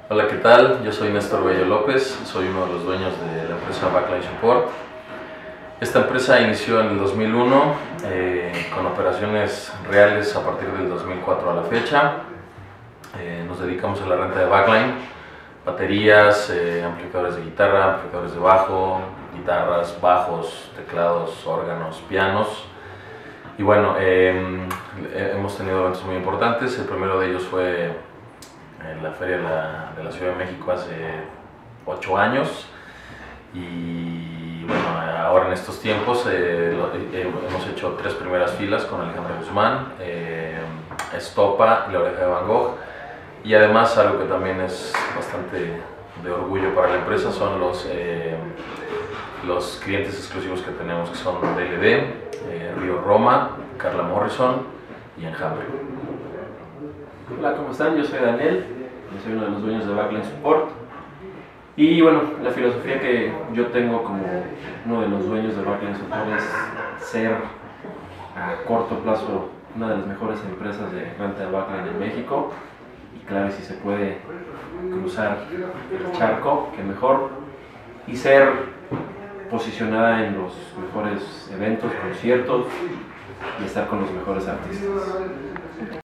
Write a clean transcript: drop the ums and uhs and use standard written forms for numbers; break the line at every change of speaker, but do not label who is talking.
Hola, ¿qué tal? Yo soy Néstor Bello López, soy uno de los dueños de la empresa Backline Support. Esta empresa inició en el 2001 con operaciones reales a partir del 2004 a la fecha. Nos dedicamos a la renta de backline, baterías, amplificadores de guitarra, amplificadores de bajo, guitarras, bajos, teclados, órganos, pianos. Y bueno, hemos tenido eventos muy importantes. El primero de ellos fue en la Feria de la Ciudad de México hace 8 años. Y bueno, ahora en estos tiempos hemos hecho 3 primeras filas con Alejandro Guzmán, Estopa y La Oreja de Van Gogh. Y además, algo que también es bastante de orgullo para la empresa son los clientes exclusivos que tenemos, que son DLD, Río Roma, Carla Morrison y Enjambre.
Hola, ¿cómo están? Yo soy Daniel, yo soy uno de los dueños de Backline Support. Y bueno, la filosofía que yo tengo como uno de los dueños de Backline Support es ser a corto plazo una de las mejores empresas de renta de backline en México. Y claro, si se puede cruzar el charco, que mejor, y ser posicionada en los mejores eventos, conciertos y estar con los mejores artistas.